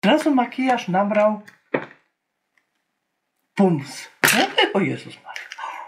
Od razu makijaż nabrał pumps. O Jezus Maria.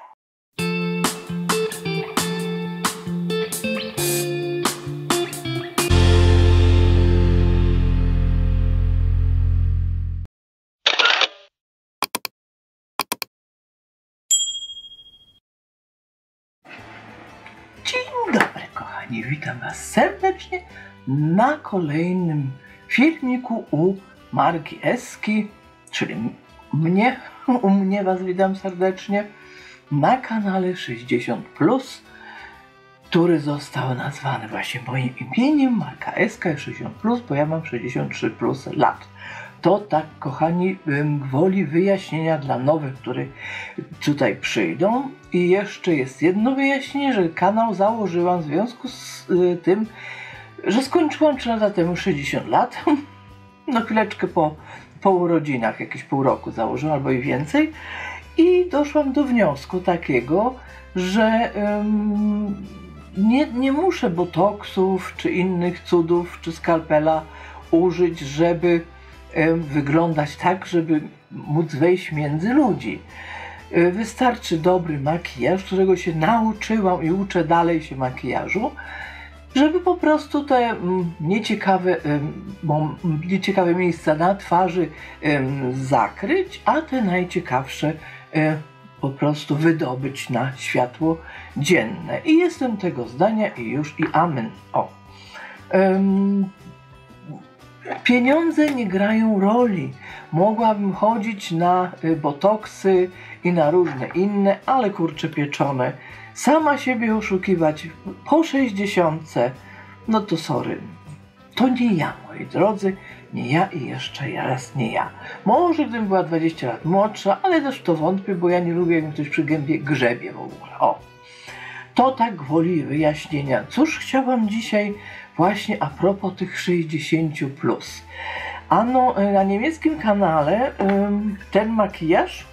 Dzień dobry, kochani. Witam Was serdecznie na kolejnym filmiku u marki Eski, czyli u mnie Was witam serdecznie na kanale 60+, który został nazwany właśnie moim imieniem, marka Eska 60+, bo ja mam 63+ lat. To tak, kochani, gwoli wyjaśnienia dla nowych, które tutaj przyjdą. I jeszcze jest jedno wyjaśnienie, że kanał założyłam w związku z tym, że skończyłam 3 lata temu 60 lat. No chwileczkę po urodzinach, jakieś pół roku założyłam, albo i więcej. I doszłam do wniosku takiego, że nie muszę botoksów, czy innych cudów, czy skalpela użyć, żeby wyglądać tak, żeby móc wejść między ludzi. Wystarczy dobry makijaż, którego się nauczyłam i uczę dalej się makijażu, żeby po prostu te nieciekawe miejsca na twarzy zakryć, a te najciekawsze po prostu wydobyć na światło dzienne. I jestem tego zdania i amen. Pieniądze nie grają roli. Mogłabym chodzić na botoksy i na różne inne, ale kurczę pieczone. Sama siebie oszukiwać po 60, no to sorry. To nie ja, moi drodzy, nie ja i jeszcze raz nie ja. Może gdybym była 20 lat młodsza, ale też w to wątpię, bo ja nie lubię, jak ktoś przy gębie grzebie w ogóle. To tak gwoli wyjaśnienia. Cóż chciałam dzisiaj właśnie a propos tych 60+. Ano, na niemieckim kanale ten makijaż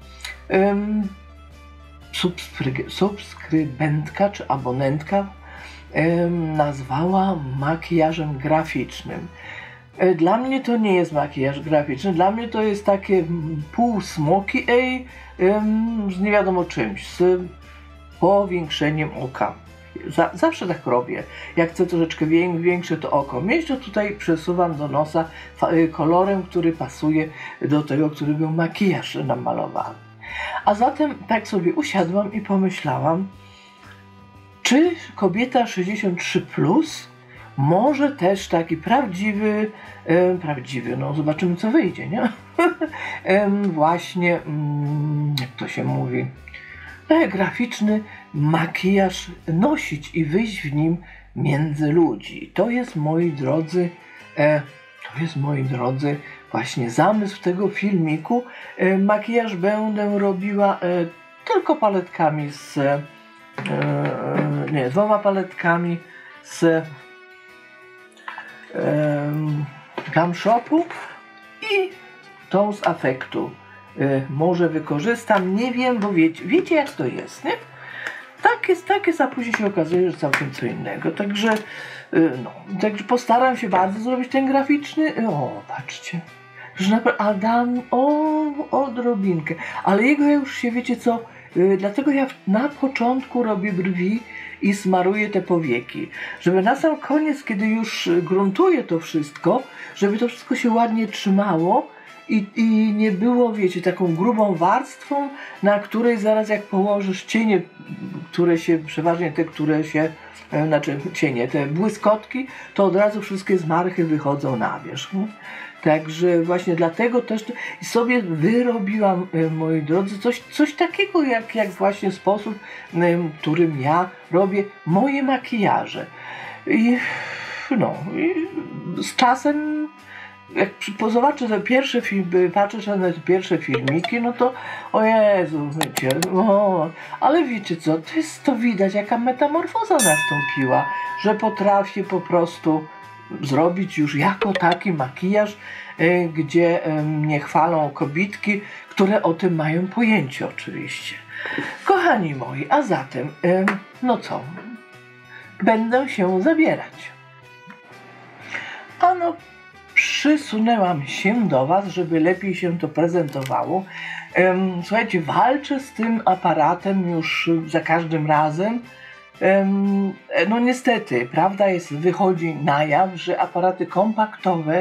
subskrybentka czy abonentka nazwała makijażem graficznym. Dla mnie to nie jest makijaż graficzny, dla mnie to jest takie pół smoky z nie wiadomo czymś, z powiększeniem oka. Zawsze tak robię. Jak chcę troszeczkę większe to oko mieć, to tutaj przesuwam do nosa kolorem, który pasuje do tego, który był makijaż namalowany. A zatem tak sobie usiadłam i pomyślałam, czy kobieta 63+ może też taki prawdziwy, no zobaczymy co wyjdzie, nie? Właśnie, jak to się mówi, graficzny makijaż nosić i wyjść w nim między ludzi. To jest, moi drodzy, właśnie zamysł tego filmiku. Makijaż będę robiła tylko paletkami dwoma paletkami z Glam Shopu i tą z Affectu. Może wykorzystam, nie wiem, bo wiecie jak to jest, nie? Tak jest, a później się okazuje, że całkiem co innego. Także postaram się bardzo zrobić ten graficzny. Patrzcie, że naprawdę dam odrobinkę, ale jego ja już się, wiecie co, dlatego ja na początku robię brwi i smaruję te powieki, żeby na sam koniec, kiedy już gruntuję to wszystko, żeby to wszystko się ładnie trzymało i nie było, wiecie, taką grubą warstwą, na której zaraz jak położysz cienie, które się, przeważnie te, które się, cienie, te błyskotki, to od razu wszystkie zmarchy wychodzą na wierzch. Także właśnie dlatego też sobie wyrobiłam, moi drodzy, coś takiego jak właśnie sposób, którym ja robię moje makijaże. I z czasem, jak zobaczę te pierwsze filmy, patrzę na te pierwsze filmiki, no to o Jezu, wiecie, ale wiecie co, to widać jaka metamorfoza nastąpiła, że potrafię po prostu zrobić już jako taki makijaż, gdzie mnie chwalą kobietki, które o tym mają pojęcie oczywiście. Kochani moi, a zatem, no co, będę się zabierać. przysunęłam się do Was, żeby lepiej się to prezentowało. Słuchajcie, walczę z tym aparatem już za każdym razem. No niestety, prawda wychodzi na jaw, że aparaty kompaktowe,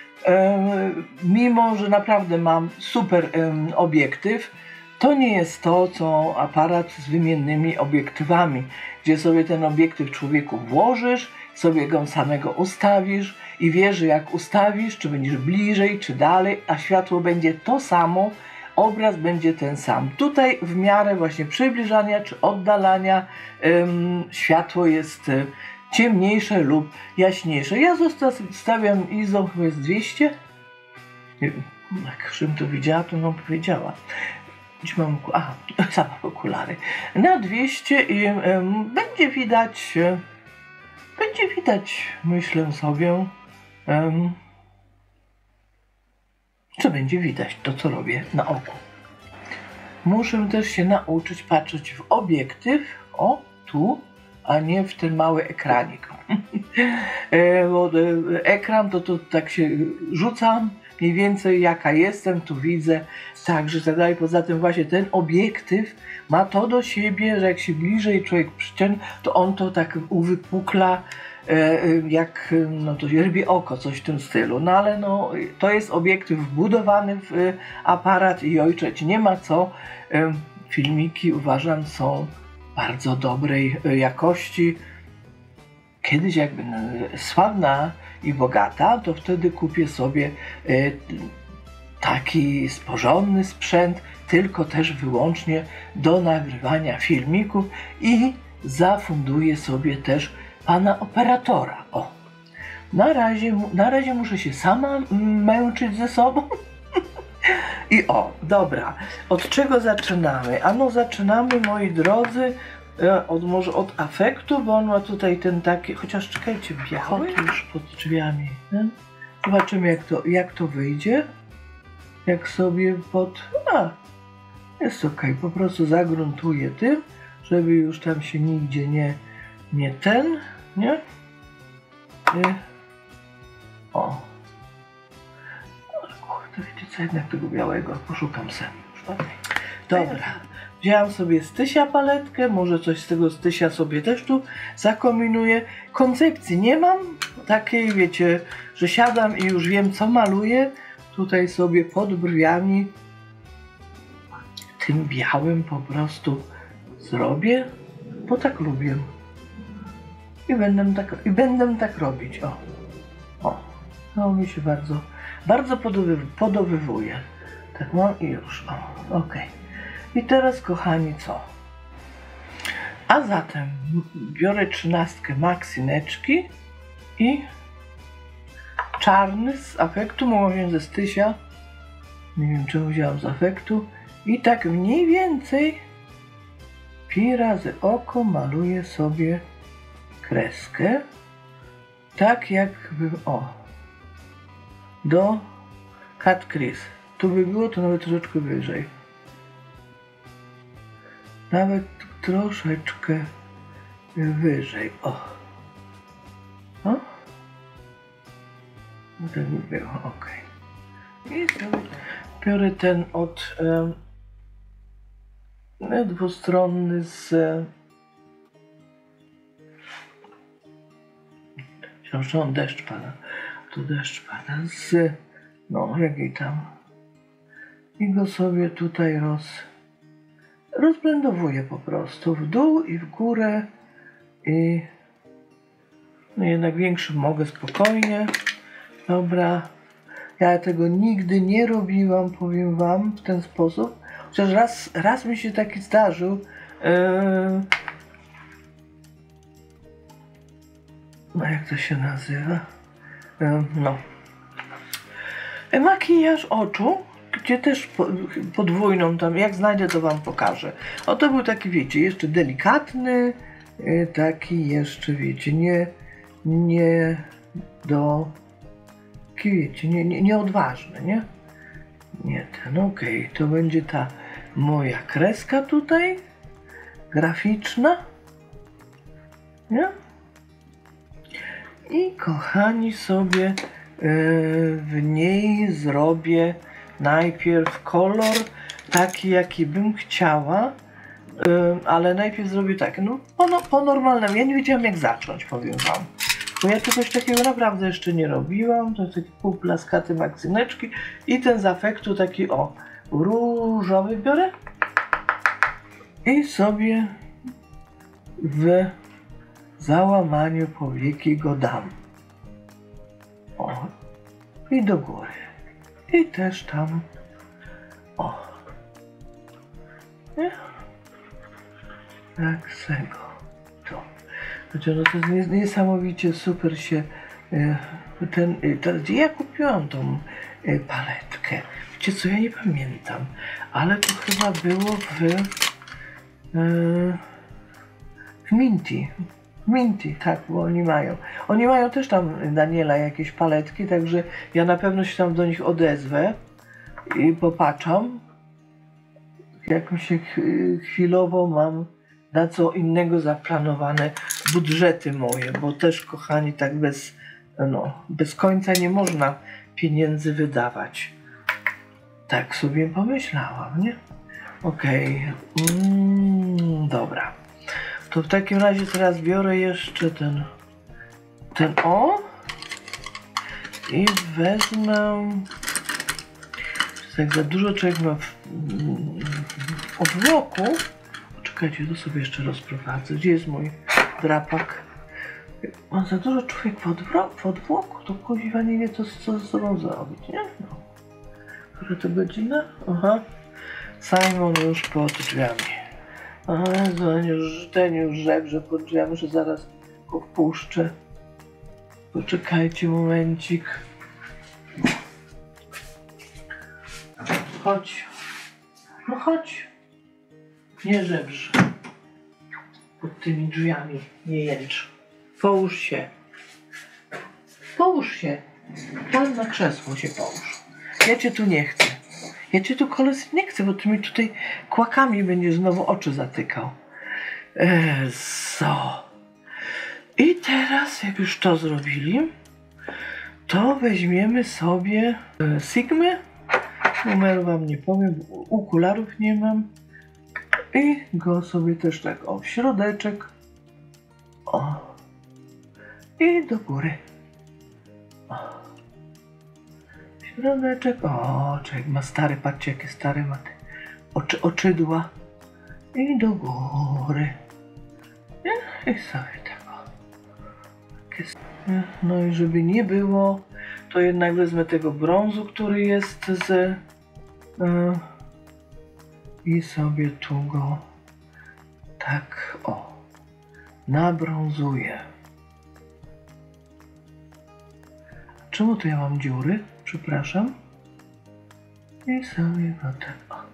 mimo że naprawdę mam super obiektyw, to nie jest to, co aparat z wymiennymi obiektywami, gdzie sobie ten obiektyw człowieku włożysz, sobie go samego ustawisz i wiesz, że jak ustawisz, czy będziesz bliżej, czy dalej, a światło będzie to samo, obraz będzie ten sam. Tutaj w miarę właśnie przybliżania czy oddalania światło jest ciemniejsze lub jaśniejsze. Ja zostawiam ISO, chyba jest 200. Nie wiem, jak to widziała, to nam powiedziała. Dziś mam same okulary. Na 200 i będzie widać, myślę sobie, co będzie widać, to co robię na oku. Muszę też się nauczyć patrzeć w obiektyw, o tu, a nie w ten mały ekranik. Bo ekran to tak się rzucam, mniej więcej jaka jestem, tu widzę, także tak dalej. Poza tym właśnie ten obiektyw ma to do siebie, że jak się bliżej człowiek przyciągnie, to on to tak uwypukla, jak no to rybie oko, coś w tym stylu. No ale no, to jest obiektyw wbudowany w aparat i ojczeć nie ma co. Filmiki uważam są bardzo dobrej jakości. Kiedyś jak będę sławna i bogata, to wtedy kupię sobie taki porządny sprzęt, tylko też wyłącznie do nagrywania filmików i zafunduję sobie też pana operatora. O, na razie muszę się sama męczyć ze sobą. I dobra, od czego zaczynamy? Ano zaczynamy, moi drodzy, może od afektu, bo on ma tutaj ten taki, chociaż czekajcie, biały już pod drzwiami. Nie? Zobaczymy jak to wyjdzie. Jak sobie jest ok, po prostu zagruntuję tym, żeby już tam się nigdzie nie? Kurde, wiecie co, jednak tego białego, poszukam sam już, okay. Dobra, wziąłem sobie Stysia paletkę, może coś z tego Stysia sobie też tu zakombinuję. Koncepcji nie mam, takiej wiecie, że siadam i już wiem co maluję. Tutaj sobie pod brwiami tym białym po prostu zrobię, bo tak lubię. I będę tak robić. No mi się bardzo podobywuje. Tak mam i już. Ok. I teraz, kochani, co? A zatem biorę 13 Maxineczki i czarny z afektu, mogę wziąć ze Stysia. Nie wiem, czemu wziąłem z afektu. I tak mniej więcej pi razy oko maluję sobie kreskę. Tak jakby, do Cat Crease. Tu by było to nawet troszeczkę wyżej. Nawet troszeczkę wyżej. No tak by było, ok. I sobie biorę ten dwustronny z... Wciąż on deszcz pada. Tu deszcz pada z... No, jakiej tam. I go sobie tutaj rozblendowuję po prostu w dół i w górę. I no jednak większym mogę spokojnie. Dobra. Ja tego nigdy nie robiłam, powiem wam, w ten sposób. Chociaż raz mi się taki zdarzył. No jak to się nazywa? Makijaż oczu, gdzie też podwójną tam, jak znajdę to wam pokażę. To był taki, wiecie, jeszcze delikatny, taki jeszcze, wiecie, nieodważny, nie? Nie ten, okej, to będzie ta moja kreska tutaj, graficzna, nie? I kochani sobie w niej zrobię najpierw kolor taki, jaki bym chciała, ale najpierw zrobię tak, no po normalnemu. Ja nie wiedziałam, jak zacząć, powiem wam. Bo ja czegoś takiego naprawdę jeszcze nie robiłam. To jest taki półplaskaty makcyneczki i ten z afektu taki różowy biorę i sobie w załamaniu powieki go dam. I do góry. I też tam. Nie? Tak z tego. Znaczy, no to jest niesamowicie super się gdzie ja kupiłam tą paletkę? Wiecie co, ja nie pamiętam, ale to chyba było w Minty, tak, bo oni mają też tam, Daniela, jakieś paletki, także ja na pewno się tam do nich odezwę i popatrzam. Jakąś chwilowo mam na co innego zaplanowane budżety moje, bo też, kochani, tak bez końca nie można pieniędzy wydawać. Tak sobie pomyślałam, nie? Okej. Dobra. To w takim razie teraz biorę jeszcze ten i wezmę. Jak za dużo człowiek ma w odwłoku. Czekajcie, to sobie jeszcze rozprowadzę. Gdzie jest mój drapak? Ma za dużo człowiek w odwłoku, to kuźwa nie wie, co ze sobą zrobić, nie? No. Która to godzina? Aha. Simon już pod drzwiami. Aha, ten już żebrze pod drzwiami, muszę zaraz go wpuszczę. Poczekajcie momencik. Chodź. No chodź. Nie żebrz. Pod tymi drzwiami. Nie jęcz. Połóż się. Połóż się. Tam na krzesło się połóż. Ja cię tu nie chcę. Ja cię tu, koles, nie chcę, bo ty mi tutaj kłakami będziesz znowu oczy zatykał. I teraz, jak już to zrobili, to weźmiemy sobie Sigmy. Numeru wam nie powiem, okularów nie mam. I go sobie też tak, w środeczek. I do góry. Środeczek. Człowiek ma stary, patrzcie, jakie stare ma te oczydła. I do góry. I sobie tego. No i żeby nie było, to jednak wezmę tego brązu, który jest i sobie tu go tak nabrązuję. Czemu tu ja mam dziury? Przepraszam. I sobie go tak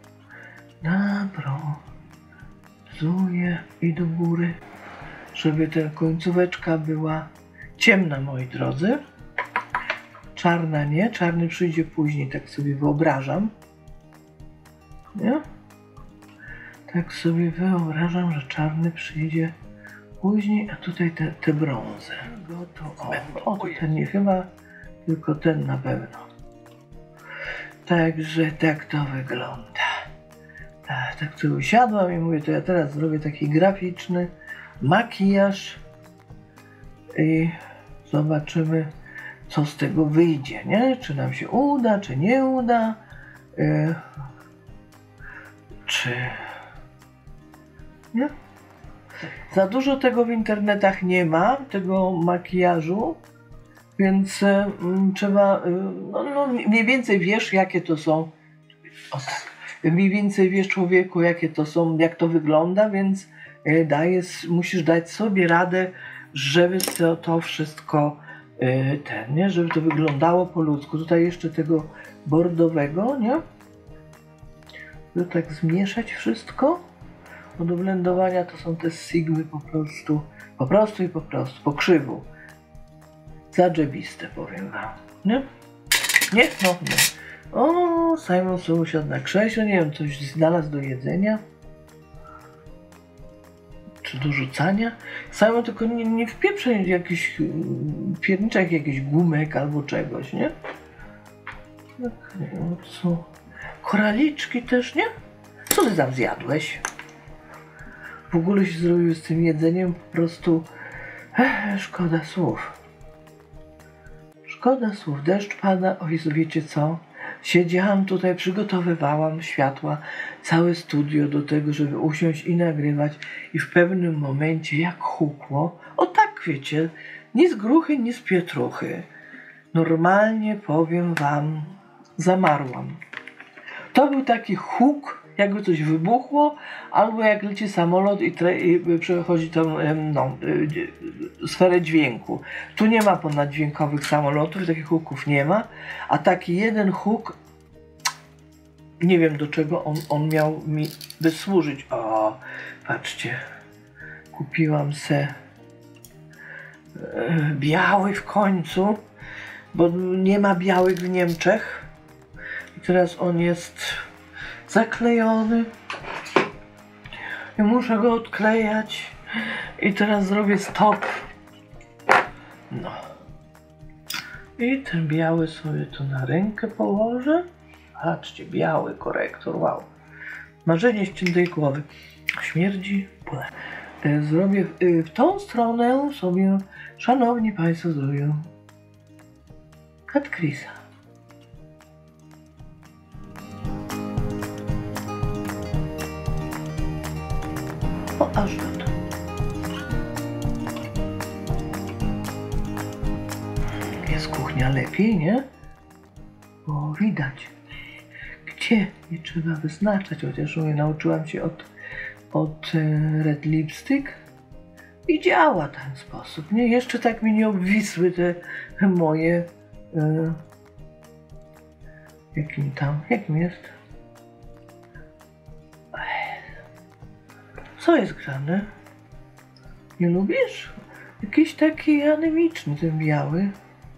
nabrązuję i do góry, żeby ta końcóweczka była ciemna, moi drodzy. Czarna nie, czarny przyjdzie później, tak sobie wyobrażam. Nie? Tak sobie wyobrażam, że czarny przyjdzie później, a tutaj te brązy. To ten nie chyba, tylko ten na pewno. Także tak to wygląda. Tak tu usiadłam i mówię, to ja teraz zrobię taki graficzny makijaż i zobaczymy, co z tego wyjdzie, nie? Czy nam się uda, czy nie uda. Nie? Za dużo tego w internetach nie ma, tego makijażu, więc trzeba, mniej więcej wiesz, jakie to są, mniej więcej wiesz, człowieku, jakie to są, jak to wygląda, więc musisz dać sobie radę, żeby to wszystko nie? Żeby to wyglądało po ludzku. Tutaj jeszcze tego bordowego, nie? To tak zmieszać wszystko. Do blendowania to są te Sigmy po prostu, po krzywu. Zadrzebiste, powiem wam. Nie? Nie? No, nie. Simon sobie usiadł na krześle, nie wiem, coś znalazł do jedzenia. czy do rzucania. Samo tylko nie wpieprzę jakichś pierniczek, jakichś gumek albo czegoś, nie? Tak, no co? Koraliczki też, nie? Co ty tam zjadłeś? W ogóle się zrobił z tym jedzeniem po prostu... szkoda słów. Szkoda słów. Deszcz pada. O Jezu, wiecie co? Siedziałam tutaj, przygotowywałam światła, całe studio do tego, żeby usiąść i nagrywać i w pewnym momencie jak hukło, o tak wiecie, ni z gruchy, ni z pietruchy. Normalnie powiem wam, zamarłam. To był taki huk, jakby coś wybuchło, albo jak leci samolot i przechodzi tą sferę dźwięku. Tu nie ma ponaddźwiękowych samolotów, takich huków nie ma, a taki jeden huk, nie wiem do czego on miał mi wysłużyć. O, patrzcie, kupiłam se biały w końcu, bo nie ma białych w Niemczech i teraz on jest zaklejony i muszę go odklejać i teraz zrobię stop. No i ten biały sobie tu na rękę położę. Patrzcie, biały korektor, wow, marzenie ściętej głowy. Śmierdzi pole. Zrobię w tą stronę sobie, szanowni państwo, zrobię Cat Chrisa. O, aż do to. Jest kuchnia lepiej, nie? Bo widać, gdzie nie trzeba wyznaczać, chociaż nauczyłam się od Red Lipstick i działa w ten sposób, nie? Jeszcze tak mi nie obwisły te moje jakim jest? Co jest grane? Nie lubisz? Jakiś taki anemiczny ten biały.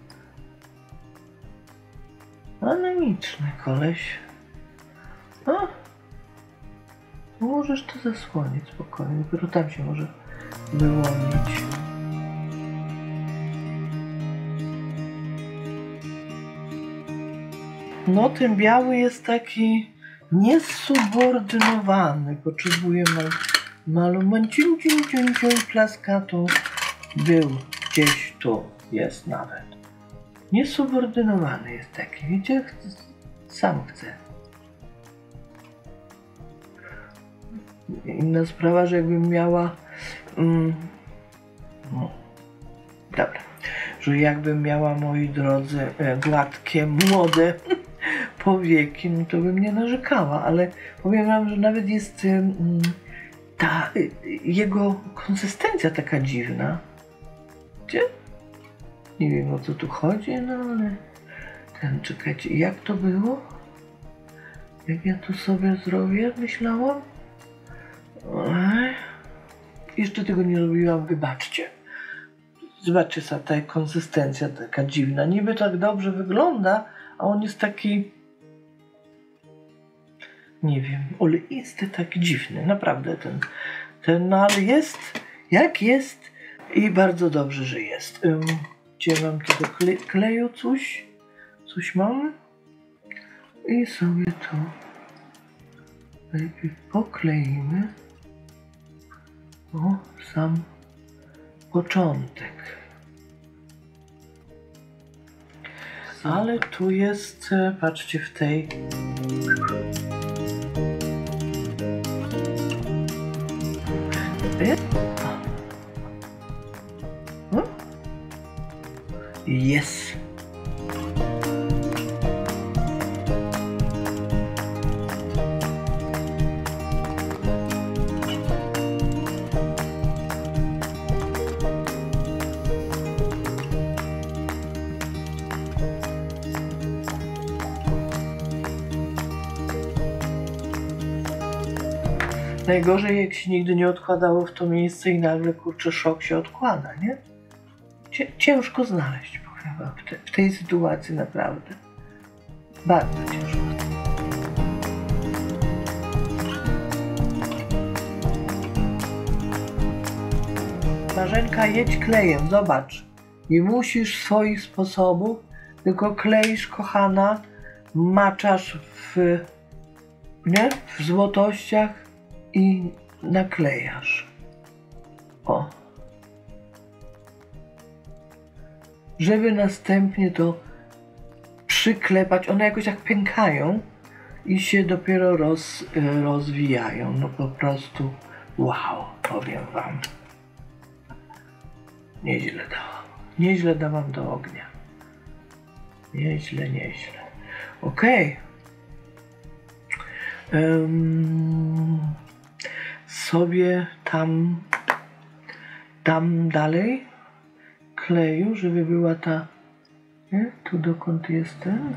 Anemiczny koleś. A? Możesz to zasłonić spokojnie, dopiero tam się może wyłonić. No ten biały jest taki niesubordynowany. Potrzebuje malumanciunciunciunciu plaskatu. Był gdzieś tu, jest nawet. Niesubordynowany jest taki, wiecie? Sam chce. Inna sprawa, że jakbym miała... dobra. Że jakbym miała, moi drodzy, gładkie, młode powieki, no to bym nie narzekała, ale powiem wam, że nawet jest ta jego konsystencja taka dziwna. Gdzie? Nie wiem, o co tu chodzi, no ale... czekajcie, jak to było? Jak ja to sobie zrobię, myślałam? Jeszcze tego nie robiłam, wybaczcie. Zobaczcie, ta konsystencja taka dziwna. Niby tak dobrze wygląda, a on jest taki... nie wiem, oleisty, taki dziwny. Naprawdę no ale jest jak jest i bardzo dobrze, że jest. Gdzie mam tego kleju coś mam i sobie to najpierw pokleimy. O, sam początek. Ale tu jest, patrzcie, w tej... Jest. Najgorzej, jak się nigdy nie odkładało w to miejsce i nagle, kurczę, szok się odkłada, nie? Ciężko znaleźć, powiem wam, w tej sytuacji naprawdę. Bardzo ciężko. Bożenka, jedź klejem, zobacz. Nie musisz swoich sposobów, tylko kleisz, kochana, maczasz w złotościach i naklejasz. O. Żeby następnie to przyklepać, one jakoś tak pękają i się dopiero rozwijają. No po prostu wow, powiem wam. Nieźle dałam. Nieźle dałam do ognia. Nieźle. Okej. Sobie tam dalej kleju, żeby była ta... Nie? Tu dokąd jestem?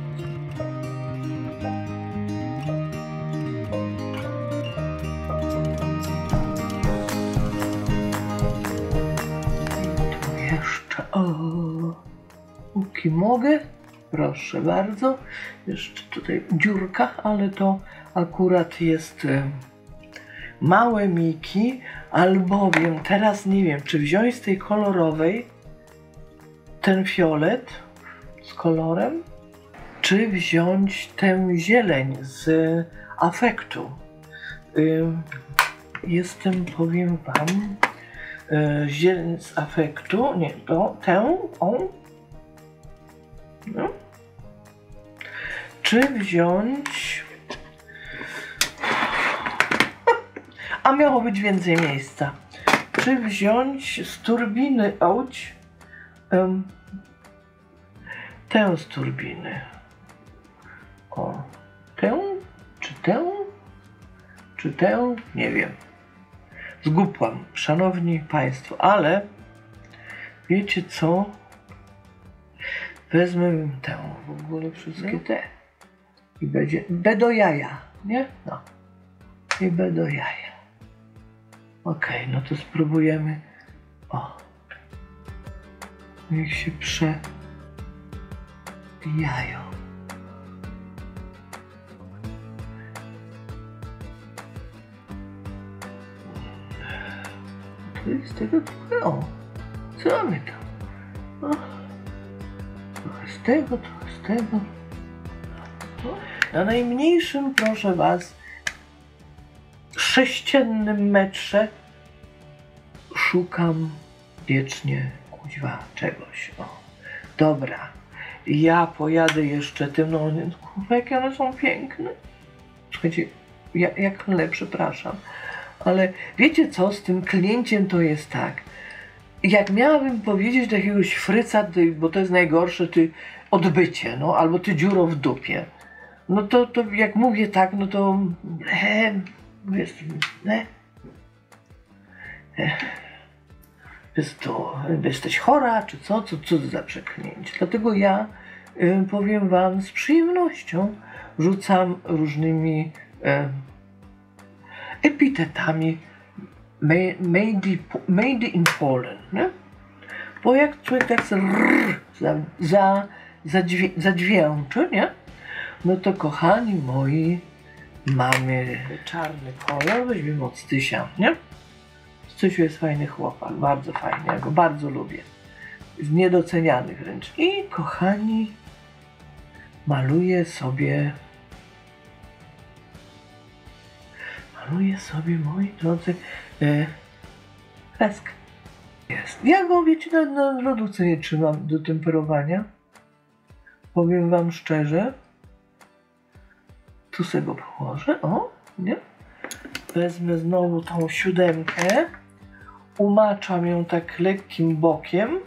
I tu jeszcze... O, póki mogę. Proszę bardzo. Jeszcze tutaj dziurka, ale to akurat jest małe miki, albowiem teraz nie wiem, czy wziąć z tej kolorowej ten fiolet z kolorem, czy wziąć tę zieleń z afektu. Jestem, powiem wam, zieleń z afektu, nie, tę, no. Czy wziąć... A miało być więcej miejsca. Czy wziąć z turbiny tę z turbiny? O, tę? Czy tę? Nie wiem. Zgupłam, szanowni państwo, ale wiecie co? Wezmę tę, w ogóle wszystkie te. I będzie do jaja, nie? No. I do jaja. Okej, no to spróbujemy. O. Niech się przebijają. To jest tego trochę. O. Co my tam? O. Trochę z tego, trochę z tego. Na najmniejszym, proszę was, sześciennym metrze szukam wiecznie, kuźwa, czegoś. O. Dobra, ja pojadę jeszcze tym, no kurwa, jakie one są piękne. Słuchajcie, jak chleb, przepraszam, ale wiecie co, z tym klnięciem to jest tak. Jak miałabym powiedzieć do jakiegoś fryca, bo to jest najgorsze, ty odbycie, no, albo ty dziuro w dupie. No to jak mówię tak, no to jesteś chora, czy co to za przeklęcie. Dlatego ja powiem wam z przyjemnością, rzucam różnymi epitetami made in Poland, nie? Bo jak człowiek tak zadźwięczy, nie? No to kochani moi, mamy czarny kolor, weźmiemy od Stysia, nie? Stysiu jest fajny chłopak, bardzo fajny, ja go bardzo lubię. Jest niedoceniany wręcz. I kochani, maluję sobie, moi drodzy, kreskę. Jest. Ja go, wiecie, na lodówce nie trzymam do temperowania. Powiem wam szczerze. Tu sobie go położę, o, nie? Wezmę znowu tą siódemkę, umaczam ją tak lekkim bokiem.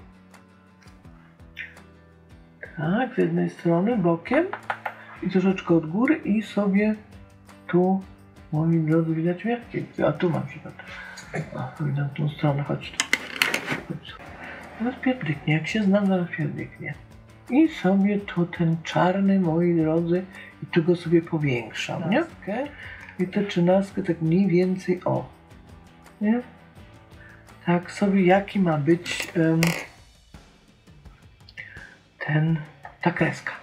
Tak, z jednej strony bokiem i troszeczkę od góry i sobie tu, moi drodzy, widać mnie? A tu mam się idę w tą stronę, chodź tu. Zaraz pierdyknie, jak się znam, zaraz pierdyknie. I sobie tu ten czarny, moi drodzy, i tu go sobie powiększam, nie? I tę 13 tak mniej więcej, o, nie? Tak sobie, jaki ma być ta kreska.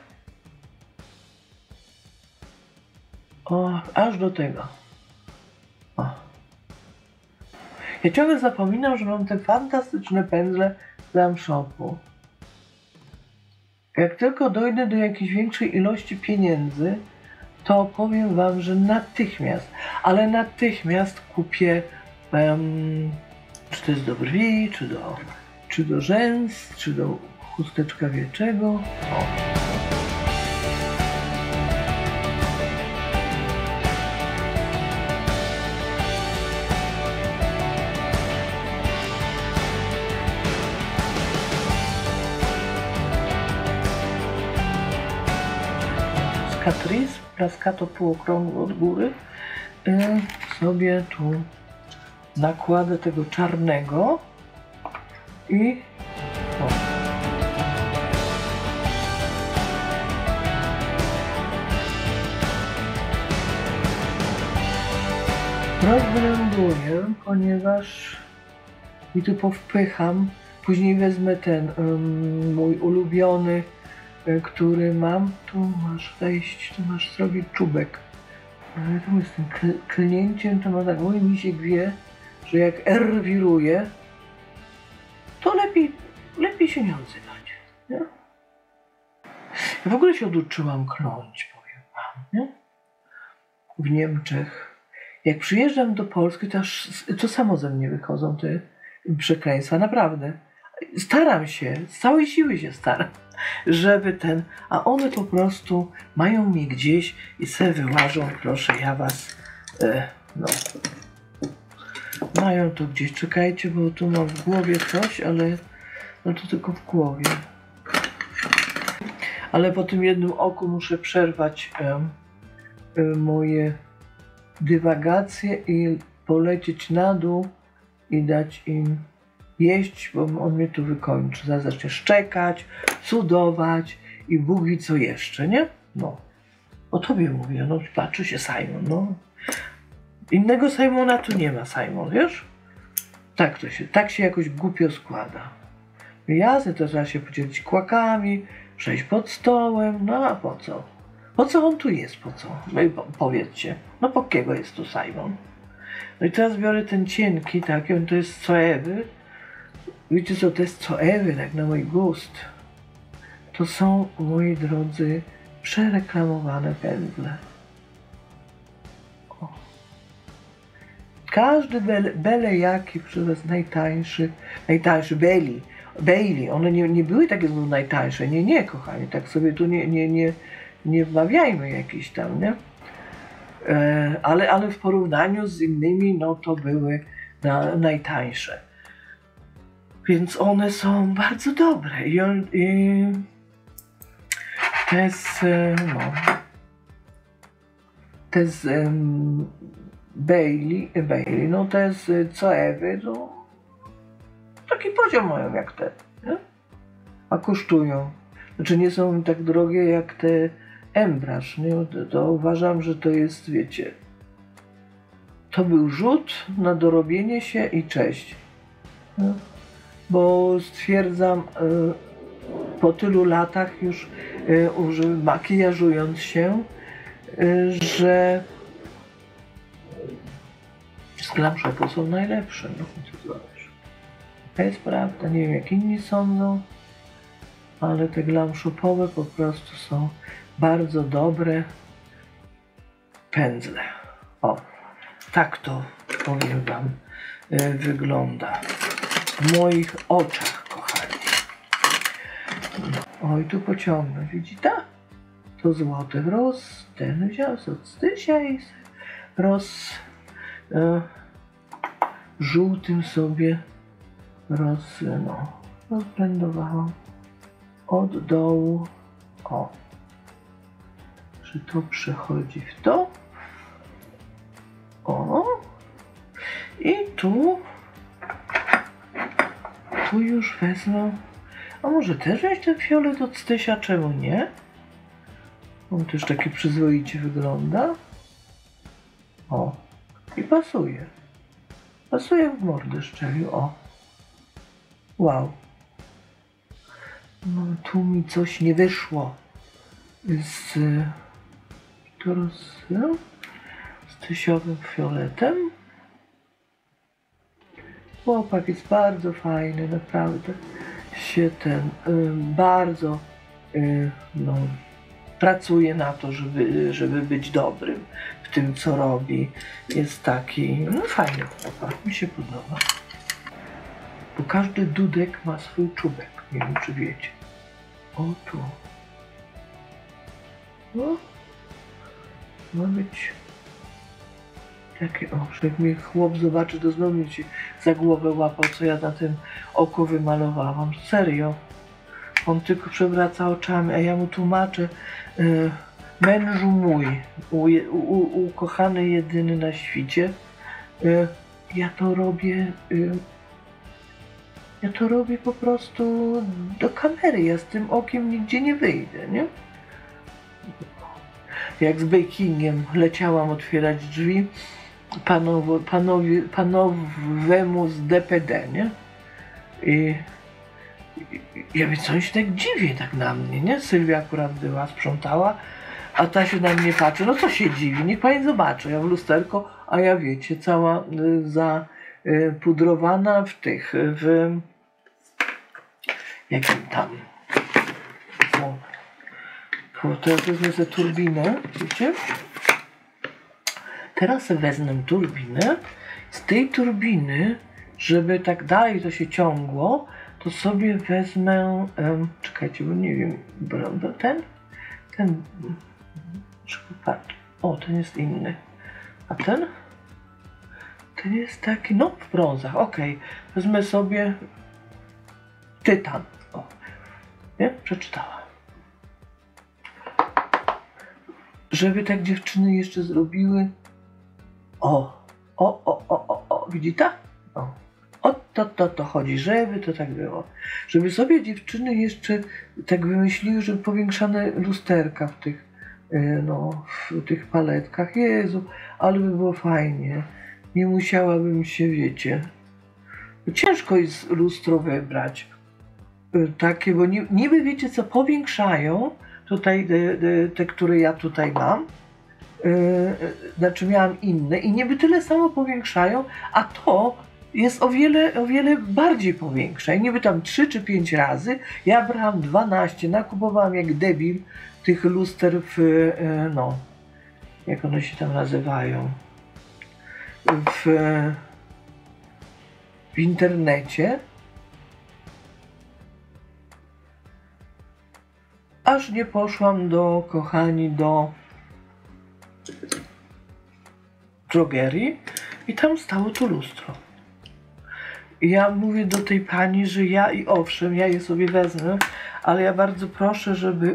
O, aż do tego. O. Ja ciągle zapominam, że mam te fantastyczne pędzle z Glam Shopu. Jak tylko dojdę do jakiejś większej ilości pieniędzy, to powiem wam, że natychmiast, ale natychmiast kupię, czy to jest do brwi, czy do rzęs, czy do chusteczka wieczego. O. Catrice, plaskato półokrągło od góry, sobie tu nakładę tego czarnego i o. Rozblenduję, ponieważ i tu powpycham, później wezmę ten mój ulubiony, który mam, tu masz wejść, tu masz zrobić czubek. Ale tu z tym klnięciem to ma tak, mój misiek wie, że jak R wiruje, to lepiej się nie odzywać. Nie? Ja w ogóle się oduczyłam kląć, powiem wam, nie? W Niemczech. Jak przyjeżdżam do Polski, to samo ze mnie wychodzą te przekleństwa, naprawdę. Staram się, z całej siły się staram, żeby a one po prostu mają mnie gdzieś i se wyłażą, proszę ja was, no. Mają to gdzieś, czekajcie, bo tu mam w głowie coś, ale no to tylko w głowie. Ale po tym jednym oku muszę przerwać moje dywagacje i polecieć na dół i dać im jeść, bo on mnie tu wykończy. Zaraz zacznie szczekać, cudować i Bóg wie co jeszcze, nie? No. O tobie mówię, no patrzy się Simon, no. Innego Simona tu nie ma, Simon, wiesz? Tak się jakoś głupio składa. Jasne, to trzeba się podzielić kłakami, przejść pod stołem, no a po co? Po co on tu jest, po co? No i powiedzcie, no po kiego jest tu Simon? No i teraz biorę ten cienki, tak, to jest co Ewy. Wiecie co, to jest co Ewy, tak na mój gust. To są, moi drodzy, przereklamowane pędzle. O. Każdy byle jaki przy was najtańszy Bailey, one nie były takie najtańsze, nie, kochani, tak sobie tu nie wmawiajmy jakiś tam, nie? Ale w porównaniu z innymi, no to były najtańsze. Więc one są bardzo dobre. To jest Bailey, no to jest co Ewy, to taki poziom mają jak te, nie? A kosztują. Znaczy nie są tak drogie jak te Embrush, nie? To uważam, że to jest, wiecie, to był rzut na dorobienie się i cześć. Nie? Bo stwierdzam po tylu latach już makijażując się, że z Glam Shopu są najlepsze. No co zrobisz? To jest prawda, nie wiem jak inni sądzą, ale te Glam Shopowe po prostu są bardzo dobre pędzle. O, tak to powiem wam wygląda w moich oczach, kochani. Oj, tu pociągnę, widzicie? To złoty ten wziął od dzisiaj żółtym sobie rozblendowałam od dołu. O, czy to przechodzi w to? O, i tu już wezmę. A może też wziąć ten fiolet od Stysia, czemu nie? On też taki przyzwoicie wygląda. O, i pasuje. Pasuje w mordę szczeliu, o. Wow. No tu mi coś nie wyszło z stysiowym fioletem. chłopak jest bardzo fajny, naprawdę się bardzo no, pracuje na to, żeby być dobrym w tym, co robi. Jest taki, no fajny chłopak, mi się podoba. Bo każdy dudek ma swój czubek, nie wiem czy wiecie. O tu. No. Ma być takie, o, że jak mnie chłop zobaczy, to znowu mi się za głowę łapał, co ja na tym oku wymalowałam. Serio. On tylko przewraca oczami, a ja mu tłumaczę, mężu mój, ukochany jedyny na świecie, ja to robię po prostu do kamery, ja z tym okiem nigdzie nie wyjdę, nie? Jak z bakingiem leciałam otwierać drzwi panowemu z DPD, nie? I ja wiem, co on się tak dziwi tak na mnie, nie? Sylwia akurat była, sprzątała, a ta się na mnie patrzy, no co się dziwi, niech pani zobaczy, ja w lusterko, a ja wiecie, cała zapudrowana jakim tam, teraz wezmę sobie turbinę, wiecie? Teraz sobie wezmę turbinę, z tej turbiny, żeby tak dalej to się ciągło, to sobie wezmę, czekajcie, bo nie wiem, ten, o, ten jest inny, a ten jest taki, no w brązach, okej, wezmę sobie tytan, o, nie, przeczytałam. Żeby tak dziewczyny jeszcze zrobiły, o, widzicie? O to chodzi, żeby to tak było. Żeby sobie dziewczyny jeszcze tak wymyśliły, żeby powiększane lusterka w tych paletkach. Jezu, ale by było fajnie. Nie musiałabym się, wiecie, ciężko jest lustro wybrać. Takie, bo niby wiecie co, powiększają tutaj te, które ja tutaj mam. Znaczy miałam inne i niby tyle samo powiększają, a to jest o wiele bardziej powiększa. I niby tam 3 czy 5 razy. Ja brałam 12, nakupowałam jak debil tych luster no, jak one się tam nazywają, w internecie. Aż nie poszłam kochani, do drogerii i tam stało to lustro. I ja mówię do tej pani, że ja je sobie wezmę, ale ja bardzo proszę, żeby,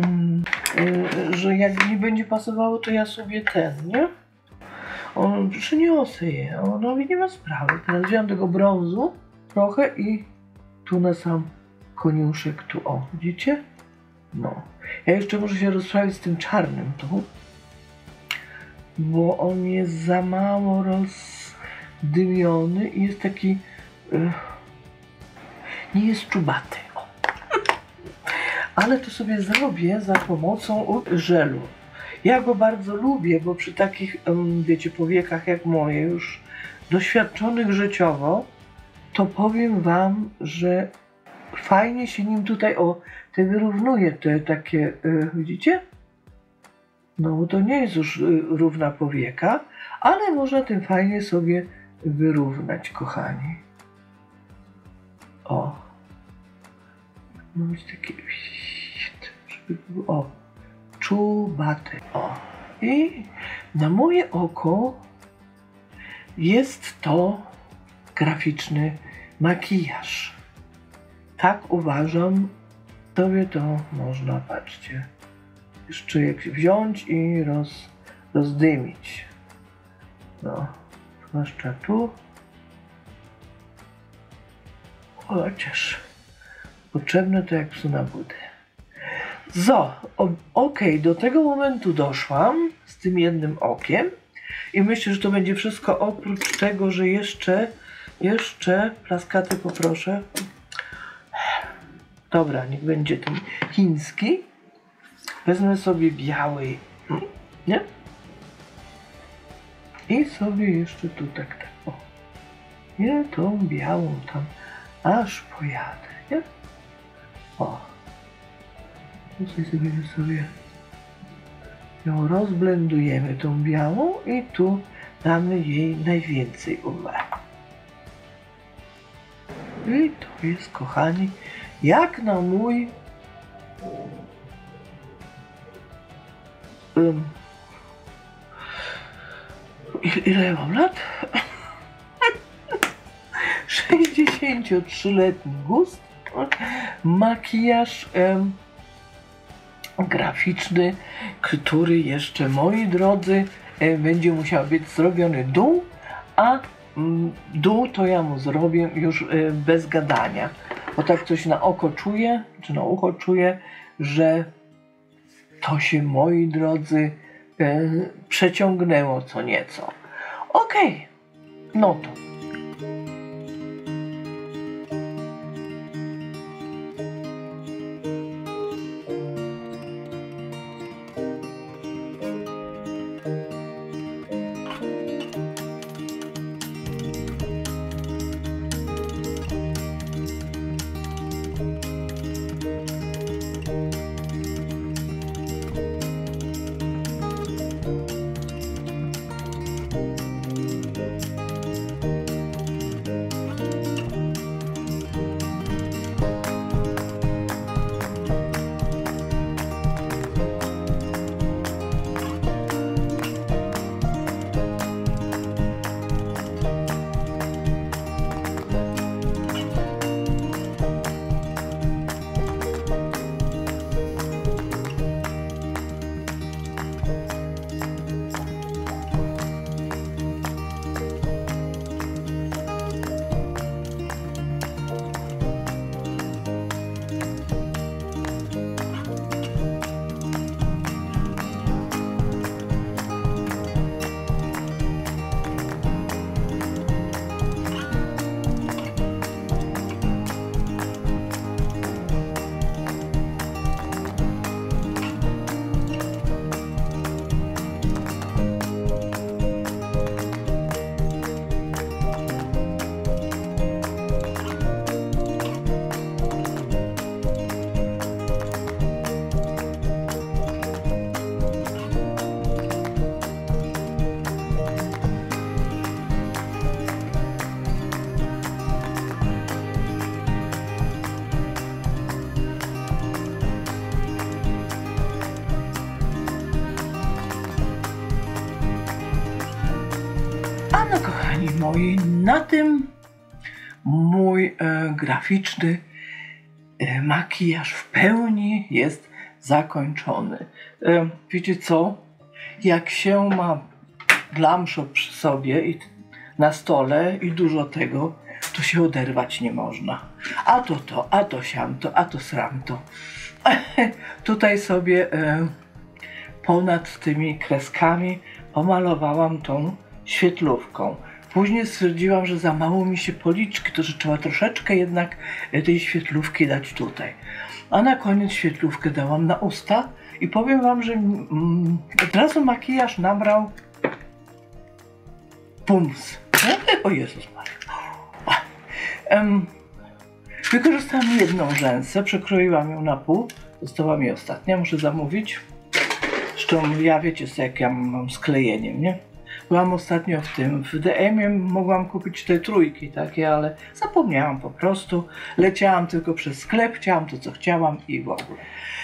że jak nie będzie pasowało, to ja sobie nie? Przyniosę je. Ona mówi, nie ma sprawy. Teraz wziąłem tego brązu trochę i tu na sam koniuszek, tu, o, widzicie? No. Ja jeszcze muszę się rozprawić z tym czarnym tu, bo on jest za mało rozdymiony i jest taki, nie jest czubaty. O. Ale to sobie zrobię za pomocą żelu. Ja go bardzo lubię, bo przy takich, wiecie, powiekach jak moje, już doświadczonych życiowo, to powiem wam, że fajnie się nim tutaj, te wyrównuje, te takie, widzicie? No bo to nie jest już równa powieka, ale można tym fajnie sobie wyrównać, kochani. O. Ma być takie, żeby było, czubaty. O. I na moje oko jest to graficzny makijaż. Tak uważam, sobie to można, patrzcie, jeszcze jak wziąć i rozdymić. No, zwłaszcza tu. Chociaż potrzebne to jak psu na budę. Okej, do tego momentu doszłam z tym jednym okiem i myślę, że to będzie wszystko, oprócz tego, że jeszcze plaskaty poproszę. Dobra, niech będzie ten chiński. Wezmę sobie biały, nie? I sobie jeszcze tu tak, o. Nie, tą białą tam aż pojadę, nie? O. Tutaj sobie ją rozblendujemy, tą białą, i tu damy jej najwięcej uwagi. I to jest, kochani, jak na mój ile ja mam lat? 63-letni gust, makijaż graficzny, który jeszcze, moi drodzy, będzie musiał być zrobiony dół, a dół to ja mu zrobię już bez gadania, bo tak coś na oko czuję, czy na ucho czuję, że to się, moi drodzy, przeciągnęło co nieco. Okej, no to no, kochani moi, na tym mój graficzny makijaż w pełni jest zakończony. Wiecie co? Jak się ma glamshop przy sobie i na stole i dużo tego, to się oderwać nie można. A to, a to siamto, a to sramto. Tutaj sobie ponad tymi kreskami pomalowałam tą świetlówką. Później stwierdziłam, że za mało mi się policzki, to że trzeba troszeczkę jednak tej świetlówki dać tutaj. A na koniec świetlówkę dałam na usta i powiem wam, że od razu makijaż nabrał pums. O Jezus Maria. Wykorzystałam jedną rzęsę, przekroiłam ją na pół. Została mi ostatnia, muszę zamówić. Zresztą ja, wiecie, jak ja mam sklejeniem, nie? Byłam ostatnio w DM-ie, mogłam kupić te trójki takie, ale zapomniałam po prostu. Leciałam tylko przez sklep, chciałam to, co chciałam i w ogóle.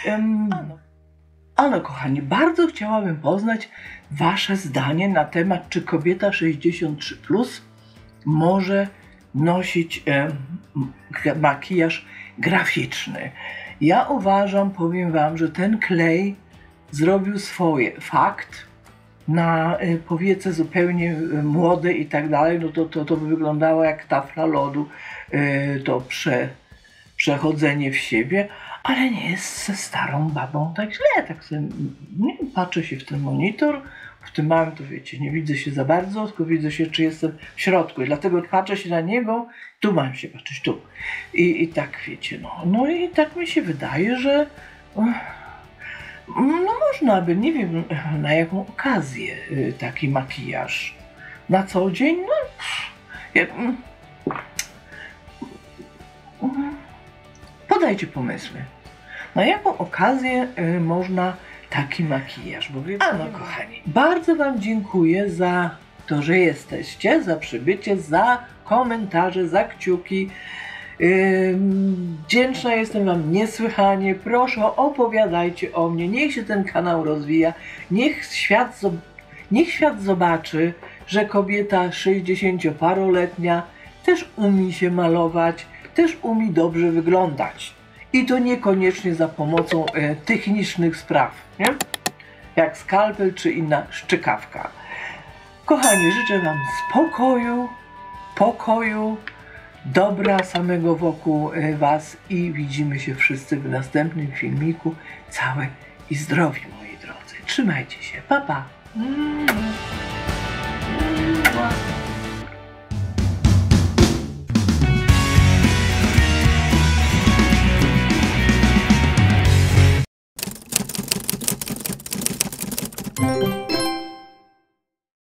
Ale kochani, bardzo chciałabym poznać wasze zdanie na temat, czy kobieta 63+ może nosić makijaż graficzny. Ja uważam, powiem wam, że ten klej zrobił swoje. Fakt, na powiece zupełnie młode i tak dalej, no to by wyglądało jak tafla lodu, to przechodzenie w siebie, ale nie jest ze starą babą tak źle. Tak sobie, nie, patrzę się w ten monitor, w tym małym to wiecie, nie widzę się za bardzo, tylko widzę się, czy jestem w środku i dlatego patrzę się na niego, tu mam się patrzeć, tu. I tak wiecie, no i tak mi się wydaje, że no można by, nie wiem na jaką okazję taki makijaż. Na co dzień? No, Podajcie pomysły. Na jaką okazję można taki makijaż? Bo no kochani, bardzo Wam dziękuję za to, że jesteście, za przybycie, za komentarze, za kciuki. Wdzięczna jestem Wam niesłychanie. Proszę, opowiadajcie o mnie. Niech się ten kanał rozwija. Niech świat zobaczy, że kobieta 60-paroletnia też umie się malować, też umie dobrze wyglądać. I to niekoniecznie za pomocą technicznych spraw, nie? Jak skalpel czy inna szczykawka. Kochani, życzę Wam spokoju, pokoju, dobra samego wokół Was i widzimy się wszyscy w następnym filmiku. Całe i zdrowi, moi drodzy. Trzymajcie się. Pa, pa.